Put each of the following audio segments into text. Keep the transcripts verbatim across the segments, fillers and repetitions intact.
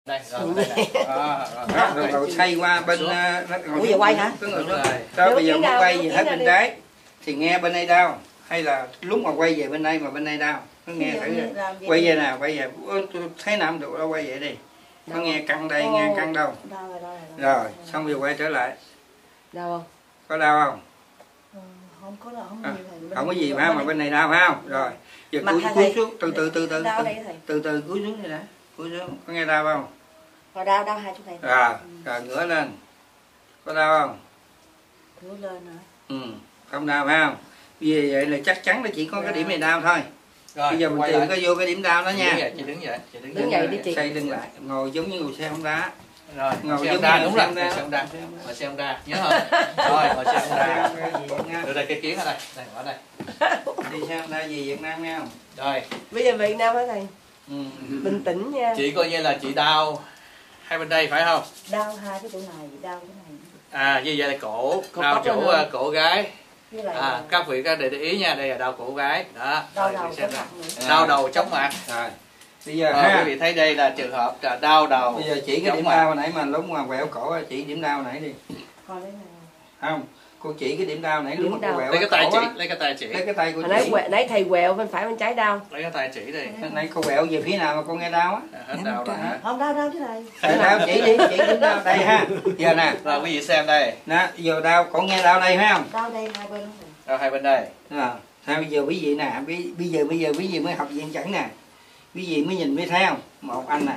Đây, rồi, đây này. À, rồi, rồi cậu xoay qua bên. Ủa giờ quay hả? Đúng rồi. Đó, bây giờ muốn quay về hết bên trái thì nghe bên đây đau, hay là lúc mà quay về bên đây mà bên đây đau, nó nghe thử quay về nào, quay về tôi thấy nào được đâu, quay về đi, nó nghe căng đây, nghe căng đâu. Rồi xong rồi quay trở lại. Đau không? Có đau không? Không có đau, không à, nhiều thầy. Không có gì phải mà bên này đau phải không? Rồi giờ cúi cúi xuống từ từ từ từ từ từ cúi xuống đi đã, cúi xuống, có nghe đau không? Rồi đau đau hai chút này. À, rồi ngửa lên, có đau không? Ngửa lên hả? Ừ, không đau phải không? Vì vậy là chắc chắn là chỉ có cái điểm này đau thôi. Rồi, bây giờ mình tìm cái vô cái điểm đau đó nha. Chị đứng dậy, chị đứng dậy, chị đứng dậy. Đứng dậy đi chị. Xoay lưng lại, ngồi giống như ngồi xe bóng đá. Rồi, ngồi xe giống đa như đúng rồi, ngồi xe đa, ngồi xe đa, nhớ không? Rồi, ngồi xe đa. Đưa đây cái kiến ở đây, đây ở đây. Đi xe đa gì Việt Nam nghe không? Rồi. Bây giờ Việt Nam hả thầy? Ừ. Bình tĩnh nha. Chị coi như là chị đau hai bên đây phải không? Đau hai cái chỗ này, đau cái này. À, như vậy là cổ, đau chỗ cổ gái. À, các vị các để ý nha, đây là đau cổ gái đó. Đau đầu chóng mặt. Đau đầu chóng mặt. Rồi. Bây giờ à, ha. Quý vị thấy đây là trường hợp là đau đầu. Bây giờ chỉ cái điểm đau nãy mà lúc mà quẹo cổ, chỉ điểm đau nãy đi. Còn đây này. Không, cô chỉ cái điểm đau nãy lúc mà cô quẹo. Lấy cái tay chỉ, lấy cái tay chỉ. Lấy cái tay cô chỉ. Nãy thầy quẹo bên phải bên trái đau. Lấy cái tay chỉ đi. Nãy cô quẹo về phía nào mà cô nghe đau á? À, hết đau rồi hả? Không đau đau thế này. Đau chỉ đi, chỉ điểm đau đây ha. Giờ nè. Rồi quý vị xem đây. Nè, giờ đau, cổ nghe đau đây phải không? Đau đây hai bên. Đau hai bên đây. À, sao bây giờ quý vị nè, bây giờ bây giờ quý vị mới học diện chẩn nè. Quý vị mới nhìn mới thấy không? Một anh nè.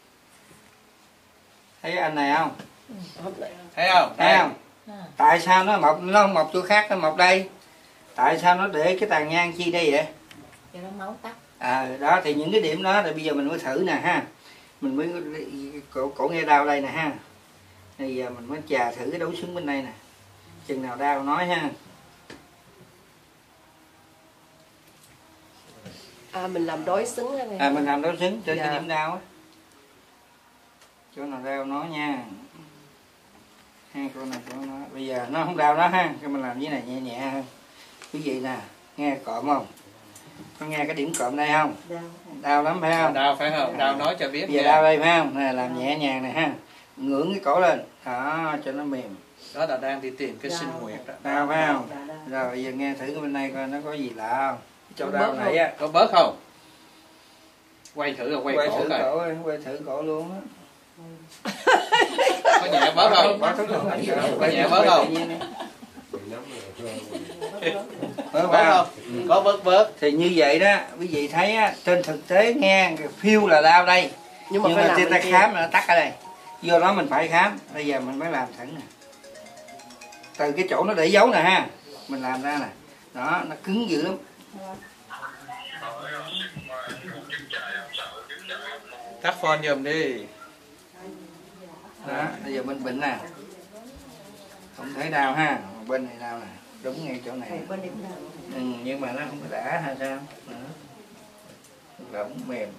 Thấy anh này không? Thấy không? Thấy không? Tại sao nó mọc, nó không mọc chỗ khác, nó mọc đây? Tại sao nó để cái tàn nhang chi đây vậy? Cho nó máu tắc. À, đó thì những cái điểm đó thì bây giờ mình mới thử nè ha. Mình mới cổ, cổ nghe đau đây nè ha. Bây giờ mình mới chà thử cái đấu xứng bên đây nè. Chừng nào đau nói ha. À mình làm đối xứng này. À mình làm đối xứng trên dạ. cái điểm đau á. Chỗ nào đau nói nha. Ha, chỗ này chỗ nó. Bây giờ nó không đau đó ha. Cái mình làm như này nhẹ nhẹ hơn. Quý vị nè, nghe cộm không? Có nghe cái điểm cộm đây không? Đau. Đau lắm phải không? Đau phải không? Đau nói cho biết. Bây giờ đau đây phải không? Nè làm nhẹ nhàng này ha. Ngưỡng cái cổ lên. Đó cho nó mềm. Đó là đang đi tìm cái sinh huyệt đó. Đau phải không? Rồi bây giờ nghe thử cái bên đây coi nó có gì lạ không? Chỗ đau này á. Có bớt không? Quay thử rồi quay, quay cổ thử coi. Cổ, quay thử cổ luôn á. Có nhẹ bớt không? Có nhẹ bớt không? Bớt không? Có bớt bớt. Thì như vậy đó, quý vị thấy á, trên thực tế nghe phiêu là đau đây. Nhưng mà, Nhưng mà trên ta khám là nó tắc ở đây. Do đó mình phải khám. Bây giờ mình mới làm thử nè. Từ cái chỗ nó để dấu nè ha. Mình làm ra nè. Đó, nó cứng dữ lắm. Tắt phone giùm đi. Đó, bây giờ bên bệnh nè. Không thấy đau ha. Bên này đau nè. Đúng ngay chỗ này. Ừ, nhưng mà nó không có đã hay sao? Đó. Lỏng mềm.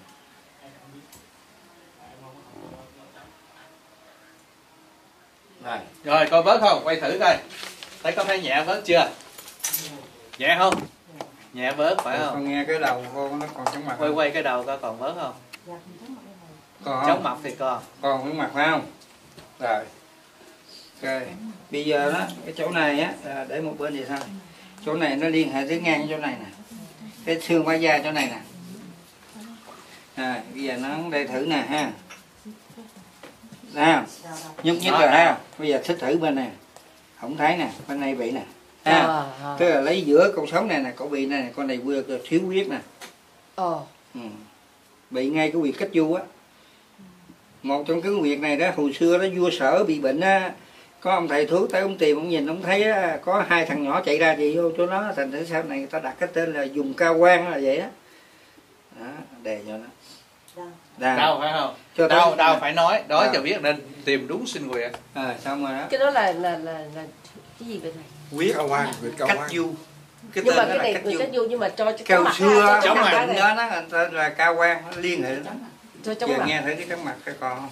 Rồi. Rồi coi bớt không? Quay thử coi. Thấy có thấy nhẹ bớt chưa? Nhẹ không? Nhẹ bớt phải không? Con nghe cái đầu cô nó còn chóng mặt. Quay quay cái đầu coi còn bớt không? Còn chóng mặt thì còn. Còn cái mặt phải không? Rồi. Ok. Bây giờ đó, cái chỗ này á, để một bên thì sao? Chỗ này nó liên hệ tới ngang chỗ này nè. Cái xương bả da chỗ này nè. À, bây giờ nó đây thử nè ha. Nào, nhúc nhích rồi ha. Bây giờ thích thử bên này. Không thấy nè, bên này bị nè. Ha. À, à. Tức là lấy giữa cột sống này nè, cổ bị này nè, con này vừa thiếu huyết nè. Ờ. Ừ. Bị ngay cái huyệt cách du á. Một trong cái huyệt này đó, hồi xưa đó vua Sở bị bệnh á, có ông thầy thuốc tới ông tìm ông nhìn ông thấy á, có hai thằng nhỏ chạy ra gì vô chỗ nó, thành thử sau này người ta đặt cái tên là dùng cao quan là vậy đó. Đó, đề cho nó. Đau, đau phải không? Cho đau, tôi... đau phải nói, nói à. Cho biết nên tìm đúng sinh huyệt. À, xong rồi đó. Cái đó là là là, là cái gì vậy thầy? Huyết cao quan, huyệt cao quan. Cách du. Cái nhưng mà cái này người cách du nhưng mà cho cho mặt xưa chóng mặt đó nó tên là cao quan, nó liên hệ đó. Cho chóng mặt. Giờ nghe thấy cái chóng mặt cái con không?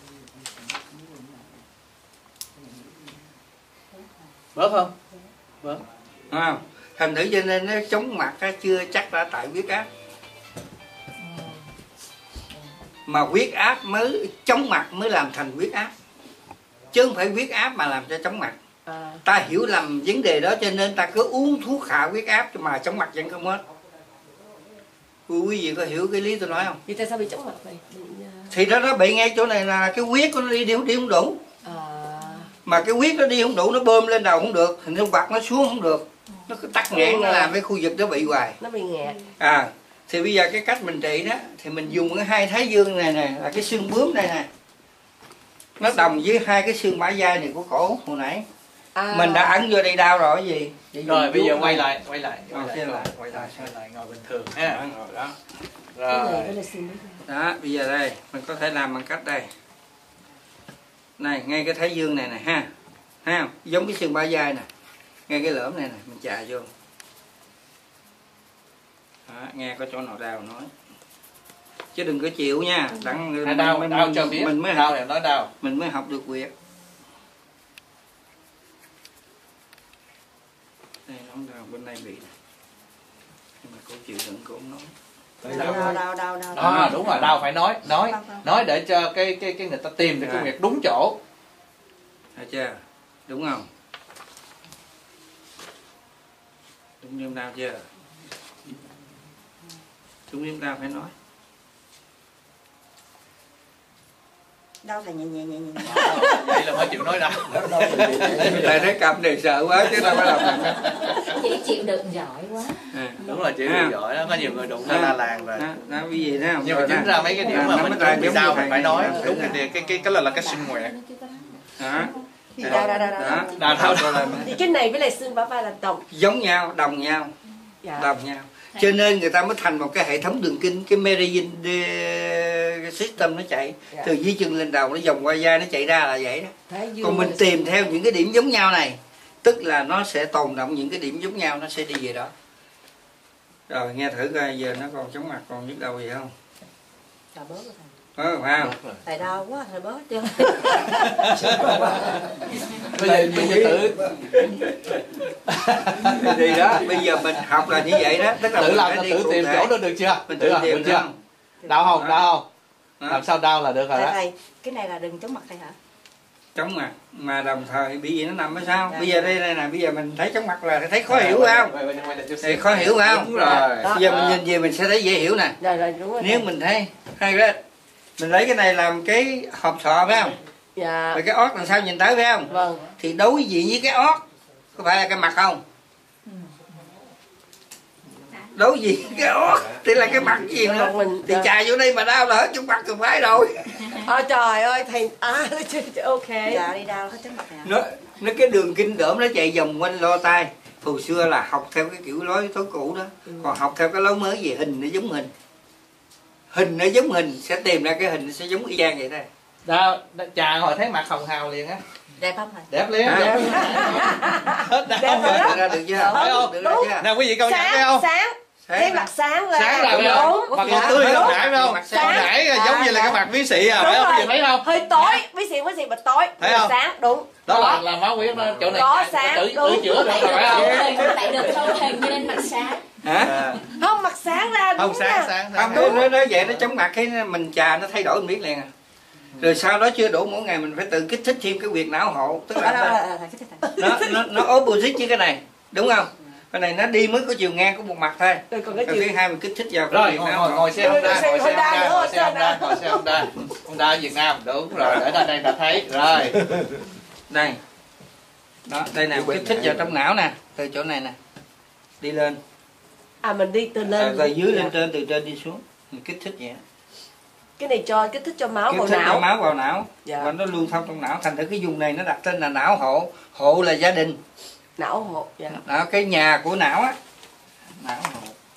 Bớt không? Bớt. Đúng không? Thành thử cho nên nó chống mặt á, chưa chắc đã tại huyết áp. mà huyết áp mới chóng mặt mới làm thành huyết áp, chứ không phải huyết áp mà làm cho chóng mặt. À. Ta hiểu lầm vấn đề đó cho nên ta cứ uống thuốc hạ huyết áp mà chóng mặt vẫn không hết. Quý vị có hiểu cái lý tôi nói không? Vì tại sao bị chóng mặt vậy? Bị, uh... Thì đó nó bị ngay chỗ này là cái huyết của nó đi, đi, đi không đủ. À. Mà cái huyết nó đi không đủ, nó bơm lên đầu không được, thì nó bật nó xuống không được, nó cứ tắc nghẽn, nó làm cái khu vực đó bị hoài. Nó bị nghẹt. À, thì bây giờ cái cách mình trị đó thì mình dùng cái hai thái dương này nè, là cái xương bướm đây nè, nó đồng với hai cái xương bả vai này của cổ hồi nãy. À. Mình đã ấn vô đây đau rồi cái gì? Vậy rồi bây giờ quay lại, quay lại, quay lại, lại, lại, quay lại, quay lại ngồi bình thường ha. Đó. Rồi. Đó, bây giờ đây mình có thể làm bằng cách đây. Này, ngay cái thái dương này nè ha. Ha, giống cái xương bả vai nè. Ngay cái lõm này nè, mình chà vô. Đó, nghe có chỗ nào đau nói. Chứ đừng có chịu nha. Đặng à, đau, mình, đau mình, cho biết. Mình mới đau học, thì nói đau. Mình mới học được việc. Đây nó đau, bên đây bị nè. Nhưng mà cô chịu đựng cô không nói. Đau, đau, đau, đau, đau. À, đúng rồi, đau phải nói, nói, nói để cho cái cái cái người ta tìm được cái việc đúng chỗ. Thấy chưa? Đúng không? Đúng niêm đau chưa? Đúng niêm đau phải nói. Đau thầy nhẹ nhẹ nhẹ nhẹ. Vậy là mới chịu nói đau. Thầy thấy cầm này sợ quá chứ đâu có làm được. Chị chịu đựng giỏi quá. À, đúng rồi, chịu đựng giỏi đó, có nhiều người đụng ra la làng rồi. Đó, cái gì đó không? Nhưng mà chính ra mấy cái điểm à, mà mình bị đau mình phải nói đúng đúng cái cái cái cái là là cái sinh nguyện. Đó. Đau, đau, đau, đau. Đau, đau, đau. Thì cái này với lại xương bả vai là đồng. Giống nhau, đồng nhau. Dạ. Đồng nhau. Cho nên người ta mới thành một cái hệ thống đường kinh, cái meridian system nó chạy. Dạ. Từ dưới chân lên đầu nó vòng qua vai nó chạy ra là vậy đó. Còn mình tìm theo những cái điểm giống nhau này, tức là nó sẽ tồn động những cái điểm giống nhau, nó sẽ đi về đó. Rồi nghe thử coi giờ nó còn chóng mặt còn nhức đầu gì không? Đau bớt rồi thầy. Ờ, phải không? Thầy đau quá thầy bớt chưa? Bây giờ bây giờ tự thì đó bây giờ mình học là như vậy đó, tức là tự làm phải tự tìm chỗ đó được chưa? Mình tự tự làm tìm được chưa? Đau không? Đau không? Làm sao đau là được rồi Thầy, đó. thầy, cái này là đừng chống mặt thầy hả? Chóng mặt mà đồng thời bị gì nó nằm ở sao? Dạ. Bây giờ đây này nè, bây giờ mình thấy chóng mặt là thấy khó hiểu phải không? Thì khó hiểu phải không? Đúng rồi. Bây giờ mình nhìn về mình sẽ thấy dễ hiểu nè. Rồi, rồi, đúng rồi. Nếu mình thấy hay đó, mình lấy cái này làm cái hộp sọ phải không? Dạ. Rồi cái ót làm sao nhìn tới phải không? Vâng. Thì đối diện với cái ót có phải là cái mặt không? Đối diện cái ót thì là cái mặt gì nữa? Mình, thì chà vô đây mà đau là hết trong mặt từ phải rồi. À, trời ơi thầy à ok. Dạ đi đau hết chống mặt thầy hả? Nó nó cái đường kinh đỡm nó chạy vòng quanh lo tai. Hồi xưa là học theo cái kiểu lối tối cũ đó. Ừ. Còn học theo cái lối mới về hình nó giống hình. Hình nó giống hình sẽ tìm ra cái hình nó sẽ giống y chang vậy đây. Đó, chà hồi thấy mặt hồng hào liền á. Đẹp không thầy? Đẹp liền. Đẹp. Hết đau rồi. Được ra được chưa? Thấy không? Được ra chưa? Nào quý vị công nhận thấy không? Sáng. Thấy mặt sáng ra. Sáng là đúng. mặt còn tươi hơn nãy phải không? Còn nãy giống như là cái mặt bí xị à, phải không? Quý vị thấy không? Hơi tối, bí xị bí xị mà tối. Thấy không? Sáng đúng. Đó là là máu huyết nó chỗ này. Có sáng tự, đúng. tự chữa được rồi phải không? Tại được thâu hình cho nên mặt sáng. Hả? Không mặt sáng ra đúng. Không sáng sáng. Không nó nó nó vậy nó chóng mặt cái mình chà nó thay đổi mình biết liền à. Rồi sau đó chưa đủ mỗi ngày mình phải tự kích thích thêm cái huyệt não hộ, tức là nó nó nó opposite với cái này, đúng không? Cái này nó đi mới có chiều ngang của một mặt thôi. Rồi còn cái chiều... thứ hai mình kích thích vào cái rồi ngồi, ngồi, ngồi xe Honda, ngồi xe Honda, ngồi xe Honda, ngồi xe Honda, Honda ở Việt Nam, đúng rồi, để ra đây đã thấy, rồi. Đây, đó, đây nè, kích thích vào trong não nè, từ chỗ này nè, đi lên. À mình đi từ lên. À, từ dưới lên trên, từ trên đi xuống, mình kích thích vậy. Cái này cho kích thích cho máu kích vào thích não. cho máu vào não, dạ. Và nó lưu thông trong não, thành thử cái vùng này nó đặt tên là não hộ, hộ là gia đình. Não hộ, dạ. Đó, cái nhà của não á, não hộ.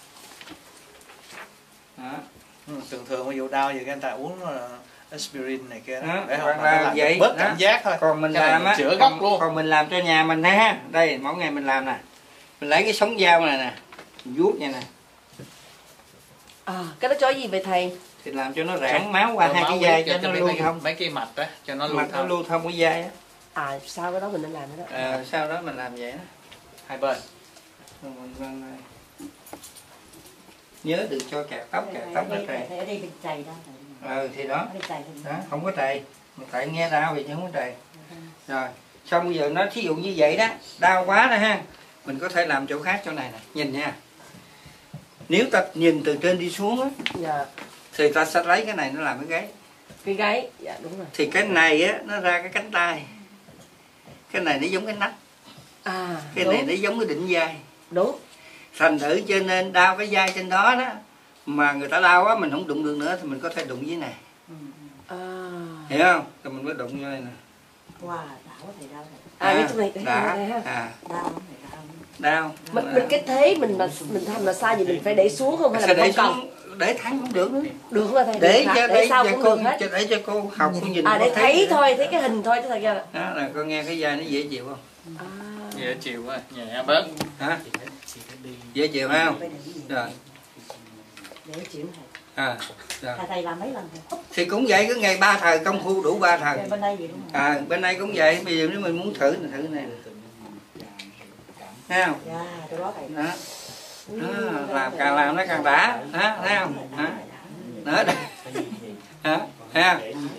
Đó. Ừ, thường thường ví dụ đau gì người ta uống uh, aspirin này kia đó, để hoặc là vậy bớt cảm giác thôi. Còn mình cái làm á, chữa gốc luôn. Còn mình làm cho nhà mình ha, đây mỗi ngày mình làm nè, mình lấy cái sống dao này nè, mình vuốt vậy nè. À, cái đó cho gì vậy thầy? Thì làm cho nó rãng máu qua hai cái vai cho, cho nó lưu thông. Mấy cái mạch đó cho nó lưu mạch thông. nó lưu thông cái vai á. À sau cái đó mình nên làm cái đó. À, sau đó mình làm vậy đó. Hai bên. Rồi mình vâng này. Nhớ đừng cho kẹt tóc, kẹt tóc nó tràn. Thầy ở đây mình chày ra. ừ thì đó, Đi tày thì- đó không có trầy, mà tại nghe đau thì chứ không có trầy. Rồi xong bây giờ nó thí dụ như vậy đó, đau quá đó ha, mình có thể làm chỗ khác chỗ này nè, nhìn nha. Nếu ta nhìn từ trên đi xuống á, Dạ. thì ta sẽ lấy cái này nó làm cái gáy. Cái gáy, dạ đúng rồi. Thì cái này á nó ra cái cánh tay, cái này nó giống cái nách, À, cái đúng, này nó giống cái đỉnh vai. đúng. Thành thử cho nên đau cái vai trên đó đó, mà người ta đau quá mình không đụng được nữa thì mình có thể đụng dưới này, À, hiểu không? Thì mình mới đụng vô đây nè. Wow, đau quá thầy, đau thầy. à cái chỗ này, cái đã, này ha. à, Đau lắm thầy, đau lắm. đau. Mình, mình cái thế mình mà mình thành mà sai gì mình phải để xuống không hay là Sẽ mình để không cần? xuống, để thẳng cũng được nữa. Được là thầy, Để được hả? cho Để để sao cho cũng cô được hết. cho để cho cô học cô nhìn. À cô để thấy nữa. thôi, thấy cái hình thôi chứ thật ra là. Đó là con nghe cái vai nó dễ chịu không? À. Dễ chịu quá, nhẹ bớt. Hả? Dễ chịu phải không? Rồi. Để chịu thầy. À, rồi. Thầy thầy làm mấy lần thầy? Thì cũng vậy, cứ ngày ba thời công phu đủ ba thời. Bên đây vậy đúng không? À, bên đây cũng vậy, bây giờ nếu mình muốn thử thì thử này. Thấy không? Dạ, tôi đó thầy. Đó. Đó, làm càng làm nó càng đã, đó, thấy không? Đó. Đó. Hả? Thấy không?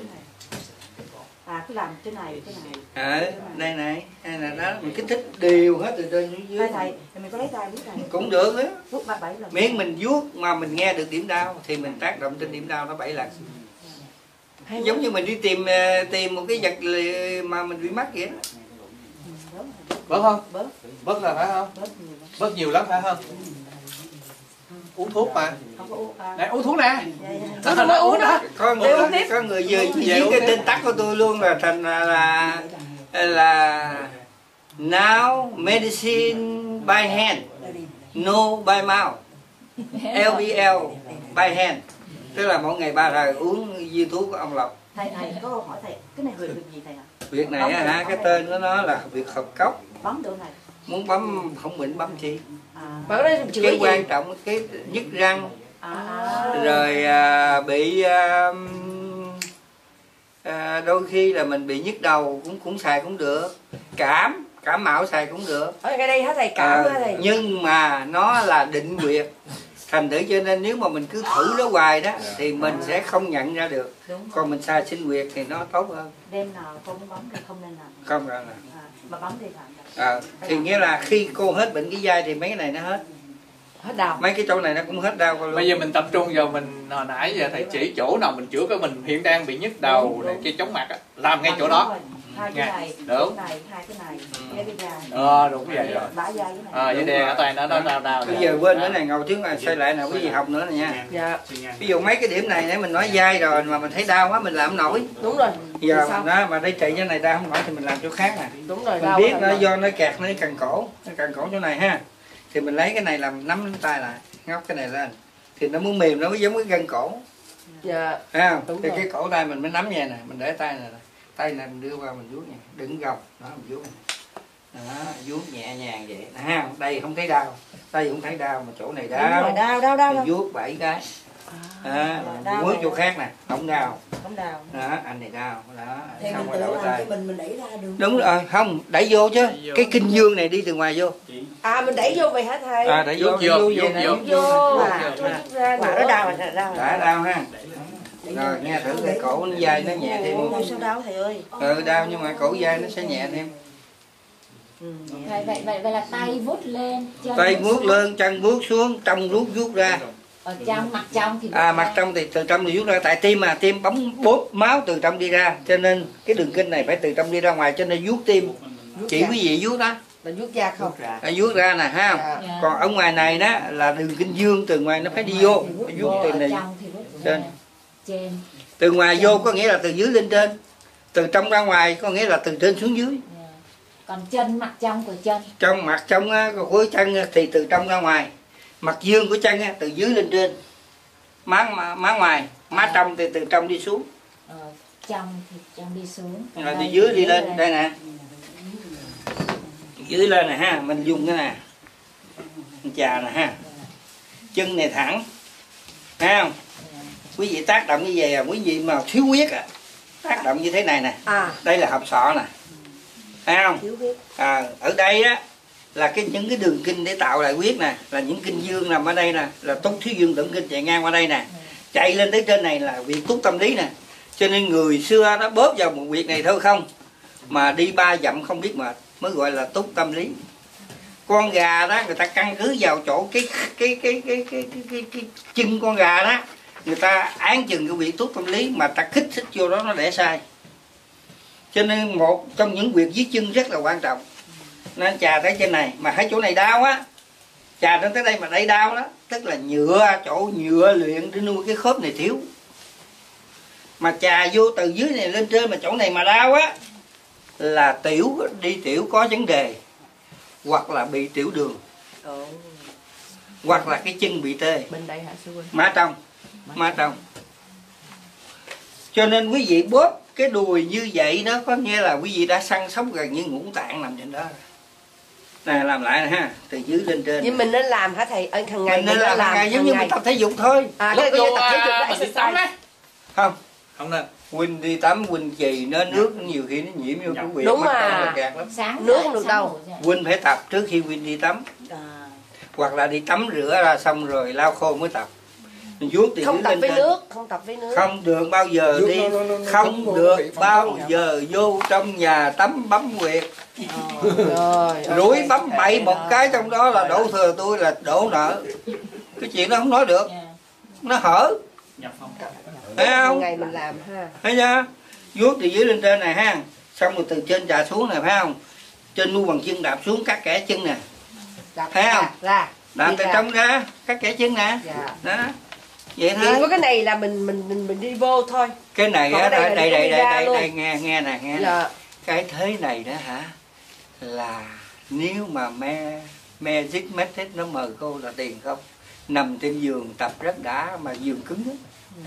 À, cứ làm cái này, cái này. Ở đây này, đây là đó, mình kích thích đều hết từ trên xuống dưới. Thầy thầy, thì mình có lấy tay vuốt thầy. Cũng được á. Vuốt ba bảy lần. Miễn mình vuốt mà mình nghe được điểm đau thì mình tác động trên điểm đau nó bảy lần. Hay Giống như mình đi tìm ờ, tìm một cái vật lì- mà mình bị mắc vậy đó. Bớt không? Bớt, Bớt là phải không? bớt nhiều lắm. Bớt nhiều lắm phải không? Uống thuốc mà. Không có uống. À, Nè uống thuốc nè. dạ, dạ. Nó uống đó. Có người, có người vừa Về viết uống cái tiếp. tên tắt của tôi luôn là thành là là, là now medicine by hand, no by mouth, L B L by hand, tức là mỗi ngày ba thời uống viên thuốc của ông Lộc. Thầy thầy có câu hỏi thầy, cái này huyệt huyệt gì thầy ạ? Việc này á hả, cái tên của nó là việc hợp cốc. Bấm được thầy. Muốn bấm không bệnh bấm chi. À, Bảo đây chữa Cái gì? quan trọng cái nhức răng, à, à. rồi à, bị à, à, đôi khi là mình bị nhức đầu cũng cũng xài cũng được, cảm cảm mạo xài cũng được. Ở cái đây hả thầy, cảm À, hả thầy? nhưng mà nó là định huyệt, thành thử cho nên nếu mà mình cứ thử nó hoài đó thì mình sẽ không nhận ra được. Đúng. Còn mình xài sinh huyệt thì nó tốt hơn. Đêm nào không bấm thì không nên làm. Không ra là À, mà bấm thì làm. à, thì nghĩa là khi cô hết bệnh cái vai thì mấy cái này nó hết, Hết đau. mấy cái chỗ này nó cũng hết đau con luôn. Bây giờ mình tập trung vào mình hồi nãy giờ thầy chỉ chỗ nào mình chữa cái mình hiện đang bị nhức đầu này kia chóng mặt á, làm ngay chỗ đó. Hai cái Nghe. này, Đúng. cái này, hai cái này, cái cái dài. Ờ đúng vậy rồi. Bả dài cái này. Ờ vậy đè ở tay nó nó đau đau. Bây giờ quên cái này ngồi trước này xoay lại nào cái gì học nữa này nha. Dạ, Ví dụ mấy cái điểm này nãy mình nói dai rồi mà mình thấy đau quá mình làm không nổi. đúng rồi. Giờ Thì sao? đó mà đây chạy cái này đau không nổi thì mình làm chỗ khác nè. Đúng rồi, Mình đau biết là nó đau. do nó kẹt nó cần cổ, nó cần cổ chỗ này ha. Thì mình lấy cái này làm nắm tay lại, ngóc cái này lên. Thì nó muốn mềm nó mới giống cái gân cổ. Dạ, Thấy không? Đúng Thì rồi. cái cổ tay mình mới nắm vậy nè, mình để tay này nè. Tay này mình đưa vào mình vuốt nha, đừng gồng, đó mình vuốt này. Đó, vuốt nhẹ nhàng vậy. Ha, đây không thấy đau. Đây cũng thấy đau mà chỗ này Đúng rồi, đau. đau, đau, đau. Thì vuốt bảy cái. À, Đau vuốt này. chỗ khác nè, không đau. Không đau. Đó, anh này đau. Đó, Thì xong mình rồi tự đổ làm tay. cho mình mình đẩy ra được. Đúng rồi, không, đẩy vô chứ. Đẩy vô. Cái kinh dương này đi từ ngoài vô. à mình đẩy vô vậy hả thầy? À, đẩy vô, Vuốt đẩy vô, vô, vuốt vậy nè, vô. vuốt Vô, vô. à, Nè. cho chút ra Quả nữa. nó đau rồi, đau. Đã đau ha. Rồi nghe thử cái cổ nó dai nó nhẹ thêm Ôi, không? sao đau thầy ơi? Ừ, đau nhưng mà cổ dai nó sẽ nhẹ thêm. Ừ, nhẹ. Vậy, vậy, vậy, vậy là tay vuốt lên, chân Tay vuốt lên, chân vuốt xuống, trong vuốt vuốt ra. ở trong, mặt trong thì À, vuốt mặt ra. trong thì từ trong thì vuốt ra, tại tim mà tim bóng bốt máu từ trong đi ra, cho nên cái đường kinh này phải từ trong đi ra ngoài, cho nên vuốt tim. Chỉ quý vị vuốt đó, Là vuốt da không? là vuốt ra nè ha. Dạ. Còn ở ngoài này đó là đường kinh dương, từ ngoài nó phải đi vô, phải vuốt từ Ở này trong thì vuốt trên. ra. Trên. từ ngoài vô có nghĩa là từ dưới lên trên, từ trong ra ngoài có nghĩa là từ trên xuống dưới. Dạ. Còn chân, mặt trong của chân. Trong mặt trong á, khối chân á, thì từ trong ra ngoài, mặt dương của chân á, từ dưới lên trên, má má, má ngoài, má trong thì từ trong đi xuống, Ờ, trong thì trong đi xuống. Còn rồi từ đây dưới thì đi lên đây. đây nè, dưới lên nè ha, mình dùng cái nè, mình chà nè ha, chân này thẳng, thấy không? Quý vị tác động như vậy à, quý vị mà thiếu huyết à, tác động như thế này nè, À, đây là hộp sọ nè, thấy không? thiếu huyết. À, ở đây á là cái những cái đường kinh để tạo lại huyết nè, là những kinh dương nằm ở đây nè, là túc thiếu dương động kinh chạy ngang qua đây nè, chạy lên tới trên này là huyệt túc tâm lý nè. Cho nên người xưa nó bóp vào một huyệt này thôi không mà đi ba dặm không biết mệt, mới gọi là túc tâm lý. Con gà đó người ta căn cứ vào chỗ cái cái cái cái cái cái, cái, cái chân con gà đó, người ta án chừng cái huyệt túc tâm lý mà ta kích thích vô đó nó đẻ sai. Cho nên một trong những huyệt dưới chân rất là quan trọng. Nên chà tới trên này mà thấy chỗ này đau á, chà đến tới đây mà đây đau đó, tức là nhựa, chỗ nhựa luyện để nuôi cái khớp này thiếu. Mà chà vô từ dưới này lên trên mà chỗ này mà đau á là tiểu, đi tiểu có vấn đề, hoặc là bị tiểu đường, Ồ. hoặc là cái chân bị tê. Bên đây hả sư huynh? Má trong, má trong. Cho nên quý vị bóp cái đùi như vậy đó có nghĩa là quý vị đã săn sóc gần như ngũ tạng nằm trên đó. Nè làm lại nè ha, từ dưới lên trên. Nhưng mình nên làm hả thầy? Ở hàng ngày Mình nên làm hàng ngày giống như mình tập thể dục thôi. À, cái Lúc cái vô tập thể dục à, là mình đi tắm exercise. đấy. Không, Không nên. Huynh đi tắm, Huynh chì nó nước nhiều khi nó nhiễm vô cái huyệt Đúng mắt mà. nó gạt lắm. Sáng Nước dậy, không được sáng đâu. ngủ dậy. Huynh phải tập trước khi Huynh đi tắm, À. hoặc là đi tắm rửa ra xong rồi lau khô mới tập. Mình vuốt từ Không dưới tập lên với trên. nước, không tập với nước. Không được bao giờ Vuốt đi, nó- nó- nó- nó không cứng vô được bị phong bao tỏa. giờ vô trong nhà tắm bấm huyệt. Rồi. Rủi ok. bấm bậy một cái trong đó là đổ thừa tôi là đổ nợ. Cái chuyện đó không nói được, Dạ. nó hở, Nhập phòng. thấy Hàng không? ngày mình làm ha. Thấy chưa? Vuốt từ dưới lên trên này ha, xong rồi từ trên trà xuống này phải không? Trên mu bằng chân đạp xuống cắt kẽ chân nè, Đạp thấy ra, không? Ra. đạp Đi từ ra. trong ra, cắt kẽ chân nè, Dạ. đó, vậy Chỉ thôi. có cái này là mình mình mình, mình đi vô thôi. Cái này Còn á, cái đây này là đây đi đây ra đây, luôn. đây nghe nghe nè nghe. nè. Dạ. Cái thế này đó hả, là nếu mà me Magic Method nó mời cô là tiền không? Nằm trên giường tập rất đã mà giường cứng đó.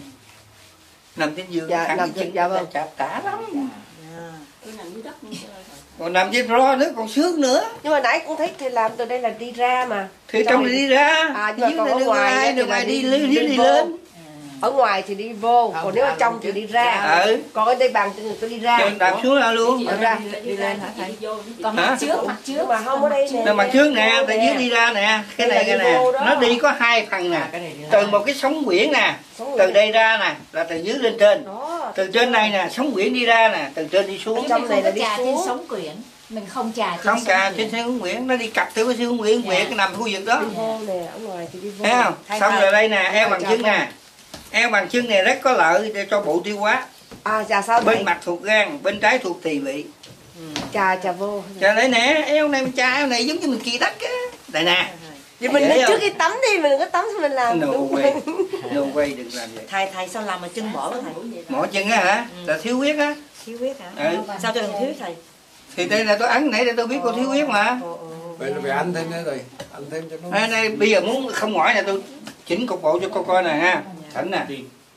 Nằm trên giường Dạ, thẳng nằm cái trên- chân dạ vâng. chạp đã lắm. Tôi nằm dưới đất luôn. Còn nằm trên ro nữa còn sướng nữa. Nhưng mà nãy cũng thấy thầy làm từ đây là đi ra mà. Thì trong này đi ra, À, nhưng mà dưới còn này ở đi ngoài ngoài, thì đi là ngoài đi- đi lên, đi dưới đi vô. lên. Ở ngoài thì đi vô, còn nếu ở trong thì đi ra. Ừ. Còn ở đây bằng thì người ta đi ra. Trên đạp xuống ra luôn. Ở ra. Đi lên hả thầy? Còn Hả? mặt trước, mặt trước. Nhưng mà không ở đây nè. Nè mặt trước nè, Vô từ dưới đi ra nè, cái Đây này là cái đi nè, vô đó. nó đi có hai phần nè. Từ một cái sóng quyển nè, Sống từ người- đây ra nè, là từ dưới lên trên. Đó. Từ trên này nè, sóng quyển đi ra nè, từ trên đi xuống. Nhưng trong mình này không là có đi trà trên xuống. sống quyển. Mình không trà trên Không sống cả quyển. trên xe hướng Nguyễn, nó đi cặp theo cái xe hướng Nguyễn, Dạ. Nguyễn cái nằm khu vực đó. Đi vô nè, ở ngoài thì đi vô. Thấy không? Thay Xong thay. rồi đây nè, eo Thay bằng trà chân vô. nè. Eo bằng chân này rất có lợi để cho bộ tiêu hóa. À, trà sao Bên thầy? mặt thuộc gan, bên trái thuộc tỳ vị. Trà trà vô. Chờ đây nè, eo này mình chà eo này giống như mình kỳ đất á. Đây nè. Vậy mình Dễ nên không? trước khi tắm đi, mình đừng có tắm thì mình làm. No đúng way. không? No way, đừng làm vậy. Thầy thầy sao làm mà chân mỏi đó thầy? Mỏi chân á hả? Là thiếu huyết á. Thiếu huyết hả? Ừ. Sao cho đừng thiếu thầy? Thì đây là tôi ăn nãy để tôi biết cô thiếu huyết mà. Ồ, ồ. Vậy là phải ăn thêm nữa rồi, ăn thêm cho nó. Đây, đây bây giờ muốn không mỏi nè, tôi chỉnh cục bộ cho cô coi nè ha. Thỉnh nè.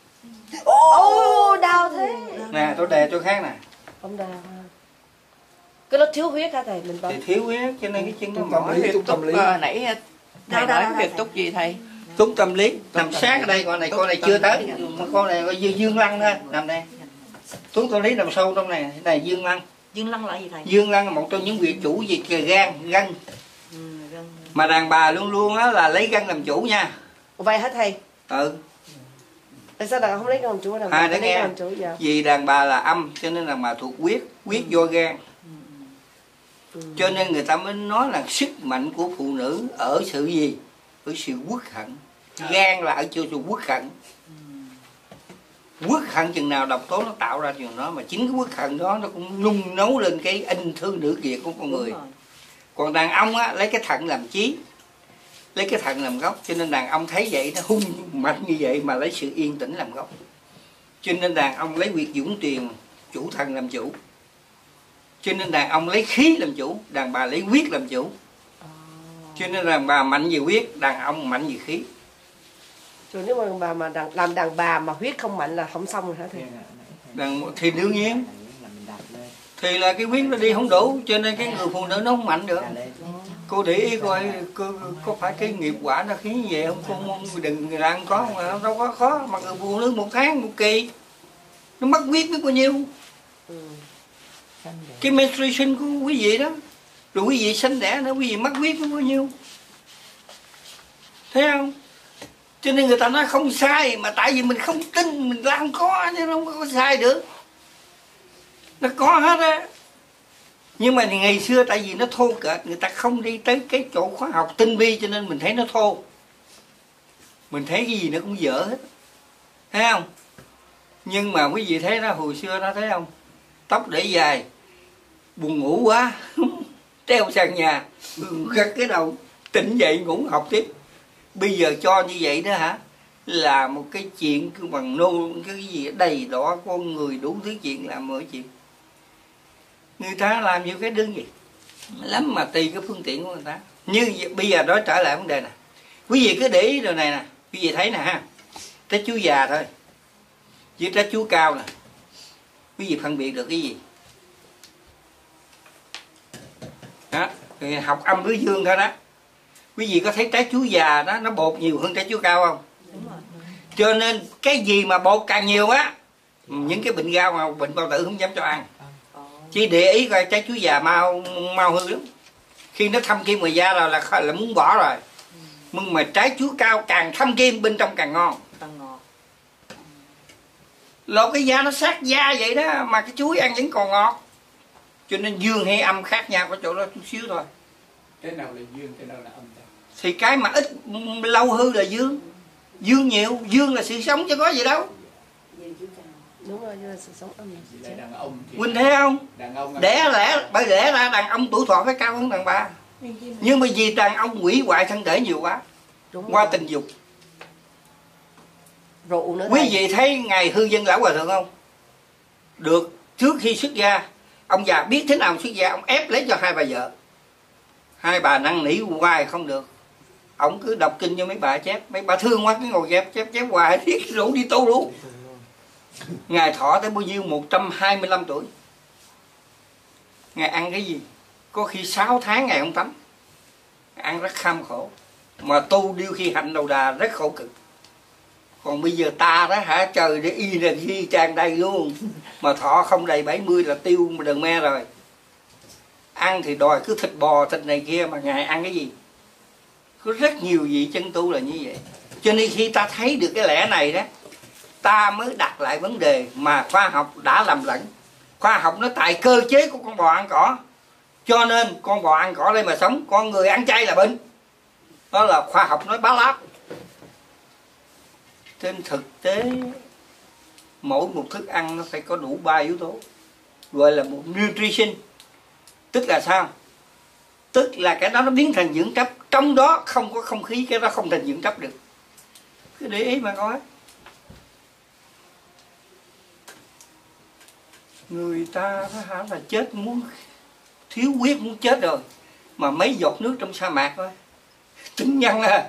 Ô, đau thế. Nè, tôi đè tôi khác nè. Không đau ha. Cái nó thiếu huyết hả thầy? Mình Thì bấm. thiếu huyết cho nên cái chân nó Trung tâm mỏi. lý, trung tâm lý. Ờ, nãy thầy Đâu, đâu, nói đâu, cái việc thầy? túc gì thầy? Túc tâm lý nằm sát ở đây, con này con này chưa tới, con này có dương, dương lăng thôi, nằm đây. Túc tâm lý nằm sâu trong này, cái này dương lăng. Dương lăng là gì thầy? Dương lăng là một trong những vị chủ về kề gan, gân. Ừ, gân. Mà đàn bà luôn luôn á là lấy gân làm chủ nha. Vậy hả thầy? Ừ, Tại sao đàn không lấy con chủ đàn À, bà để lấy nghe. con chủ dạ? vì đàn bà là âm cho nên đàn bà thuộc huyết, huyết do gan. Ừ. Cho nên người ta mới nói là sức mạnh của phụ nữ ở sự gì? Ở sự uất hận. Gan là ở chỗ sự uất hận. Uất hận chừng nào độc tố nó tạo ra chừng đó, mà chính cái uất hận đó nó cũng nung nấu lên cái inh thư nữ kiệt của con người. Đúng rồi. Còn đàn ông á, lấy cái thận làm chí, lấy cái thận làm gốc, cho nên đàn ông thấy vậy nó hung mạnh như vậy mà lấy sự yên tĩnh làm gốc. Cho nên đàn ông lấy huyệt dũng tuyền, chủ thần làm chủ. Cho nên đàn ông lấy khí làm chủ, đàn bà lấy huyết làm chủ. Cho nên đàn bà mạnh về huyết, đàn ông mạnh về khí. Rồi nếu mà đàn bà mà đàn, làm đàn bà mà huyết không mạnh là không xong rồi hả thầy? Đàn, thì đương nhiên thì là cái huyết nó đi không đủ, cho nên cái người phụ nữ nó không mạnh được. Cô để ý coi có, có phải cái nghiệp quả nó khiến như vậy không? Cô mong đừng ăn có không, nó đâu có khó. Mà người phụ nữ một tháng một kỳ nó mất huyết biết bao nhiêu. Ừ. Cái menstruation của quý vị đó, rồi quý vị sanh đẻ nữa, quý vị mất huyết biết bao nhiêu, thấy không? Cho nên người ta nói không sai, mà tại vì mình không tin, mình làm có chứ không có sai được. Nó có hết á. Nhưng mà ngày xưa tại vì nó thô kệch, người ta không đi tới cái chỗ khoa học tinh vi, cho nên mình thấy nó thô. Mình thấy cái gì nó cũng dở hết, thấy không? Nhưng mà quý vị thấy đó, hồi xưa nó thấy không, tóc để dài, buồn ngủ quá treo sàn nhà, gật cái đầu, tỉnh dậy ngủ học tiếp. Bây giờ cho như vậy đó hả, là một cái chuyện bằng nô, cái gì đầy đỏ con người, đủ thứ chuyện làm mọi chuyện. Người ta làm nhiều cái đơn giản lắm mà tùy cái phương tiện của người ta. Như bây giờ đó trở lại vấn đề này, quý vị cứ để ý điều này nè, quý vị thấy nè ha, trái chuối già thôi với trái chuối cao nè, quý vị phân biệt được cái gì? Đó, học âm với dương thôi đó. Quý vị có thấy trái chuối già đó nó bột nhiều hơn trái chuối cao không? Đúng rồi. Cho nên cái gì mà bột càng nhiều á, những cái bệnh gao mà bệnh bao tử không dám cho ăn. Chỉ để ý coi trái chuối già mau mau hư lắm. Khi nó thâm kim ngoài da rồi là là muốn bỏ rồi. Nhưng mà trái chuối cao càng thâm kim, bên trong càng ngon. Càng ngọt. Lột cái da nó sát da vậy đó, mà cái chuối ăn vẫn còn ngọt. Cho nên dương hay âm khác nhau có chỗ đó chút xíu thôi. Cái nào là dương, cái nào là âm? Thì cái mà ít lâu hư là dương. Dương nhiều, dương là sự sống chứ có gì đâu. Đúng rồi, là sự sống âm là đàn ông. Huynh thấy không? Đàn ông đẻ lẽ bởi lẽ ra đàn ông tuổi thọ phải cao hơn đàn bà. Nhưng mà vì đàn ông hủy hoại thân thể nhiều quá. Đúng Qua rồi. tình dục. Rượu nữa. Quý thầy. vị thấy ngày hư dân lão hòa thượng không? Được trước khi xuất gia, ông già biết thế nào xuất gia, ông ép lấy cho hai bà vợ. Hai bà năn nỉ hoài không được. Ông cứ đọc kinh cho mấy bà chép, mấy bà thương quá cứ ngồi chép chép chép hoài, thiết rủ đi tu luôn. Ngài thọ tới bao nhiêu? một trăm hai mươi lăm tuổi. Ngài ăn cái gì? Có khi sáu tháng ngày không tắm. Ăn rất kham khổ. Mà tu điêu khi hạnh đầu đà rất khổ cực. Còn bây giờ ta đó hả, trời để y là ghi tràn đầy luôn. Mà thọ không đầy bảy mươi là tiêu đờn me rồi. Ăn thì đòi cứ thịt bò, thịt này kia, mà Ngài ăn cái gì? Có rất nhiều vị chân tu là như vậy. Cho nên khi ta thấy được cái lẽ này đó, ta mới đặt lại vấn đề mà khoa học đã làm lẫn. Khoa học nó tại cơ chế của con bò ăn cỏ, cho nên con bò ăn cỏ đây mà sống, con người ăn chay là bệnh. Đó là khoa học nói bá láp. Trên thực tế mỗi một thức ăn nó phải có đủ ba yếu tố, gọi là một nutrition. Tức là sao? Tức là cái đó nó biến thành dưỡng chất, trong đó không có không khí, cái đó không thành dưỡng chất được. Cứ để ý mà coi. Người ta hả là chết muốn thiếu huyết muốn chết rồi, mà mấy giọt nước trong sa mạc thôi, tính nhân à,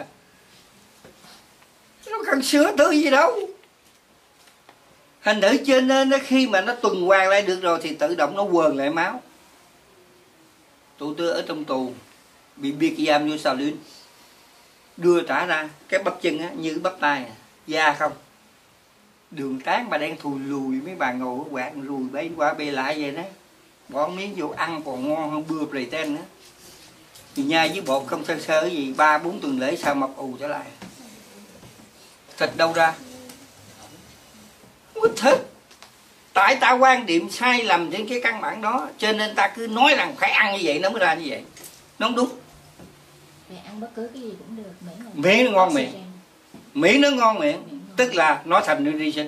nó cần sữa tươi gì đâu. Thành thử cho nên khi mà nó tuần hoàn lại được rồi thì tự động nó quờn lại máu. Tụi tôi ở trong tù bị biệt giam vô xào luyện, đưa trả ra cái bắp chân á, như bắp tay à, da không, đường tán mà đen thùi lùi, mấy bà ngồi quạt rùi bay qua bay lại vậy đó, bỏ miếng vô ăn còn ngon hơn bưa Playten nữa. Thì nhai với bột không sơ sơ cái gì, ba bốn tuần lễ sao mập ù trở lại. Thịt đâu ra? Không có thịt. Tại ta quan điểm sai lầm trên cái căn bản đó, cho nên ta cứ nói rằng phải ăn như vậy nó mới ra như vậy. Nó không đúng. Để ăn bất cứ cái gì cũng được, miễn là Miễn nó ngon miệng. Miễn nó ngon miệng, tức là nó thành nutrition.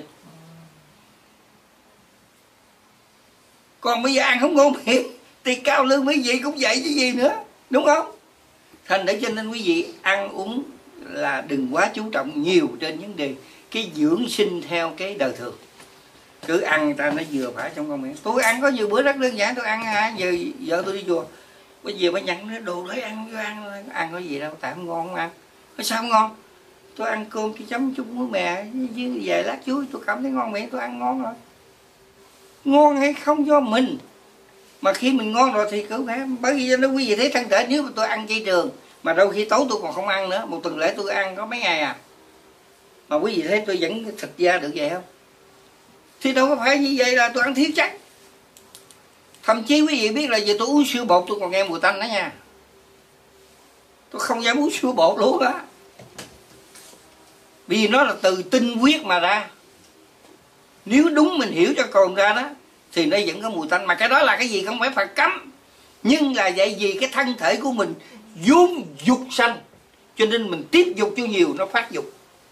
Còn bây giờ ăn không ngon miệng thì cao lương mấy vị cũng vậy chứ gì nữa, đúng không? Thành để cho nên quý vị ăn uống là đừng quá chú trọng nhiều trên vấn đề cái dưỡng sinh theo cái đời thường. Cứ ăn người ta nó vừa phải trong con miệng. Tôi ăn có nhiều bữa rất đơn giản, tôi ăn à, giờ vợ tôi đi chùa, bây giờ bà nhận nó đồ lấy ăn vô ăn, ăn có gì đâu, tại không ngon không ăn. Có sao không ngon? Tôi ăn cơm tôi chấm chút muối mè với vài lát chuối, tôi cảm thấy ngon miệng, tôi ăn ngon rồi. Ngon hay không do mình, mà khi mình ngon rồi thì cứ phải. Bởi vì nó quý vị thấy thân thể, nếu mà tôi ăn chay trường mà đôi khi tối tôi còn không ăn nữa, một tuần lễ tôi ăn có mấy ngày à, mà quý vị thấy tôi vẫn thịt da được vậy không? Thì đâu có phải như vậy là tôi ăn thiếu chắc. Thậm chí quý vị biết là giờ tôi uống sữa bột tôi còn nghe mùi tanh đó nha. Tôi không dám uống sữa bột luôn á. Vì nó là từ tinh huyết mà ra. Nếu đúng mình hiểu cho con ra đó thì nó vẫn có mùi tanh. Mà cái đó là cái gì không phải Phật cấm, nhưng là vậy vì cái thân thể của mình vốn dục sanh, cho nên mình tiếp dục cho nhiều nó phát dục.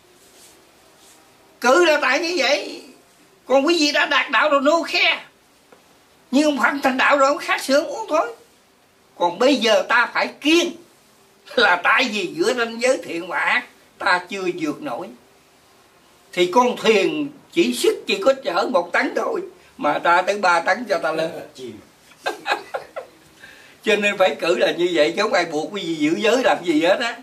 Cử là tại như vậy. Còn quý vị đã đạt đạo rồi nô khe, nhưng ông Phật thành đạo rồi ông khác sữa uống thôi. Còn bây giờ ta phải kiêng, là tại vì giữa ranh giới thiện và ác ta chưa vượt nổi. Thì con thuyền chỉ sức chỉ có chở một tấn thôi, mà ta tới ba tấn cho ta lên. Cho nên phải cử là như vậy, chứ không ai buộc quý vị giữ giới làm gì hết á.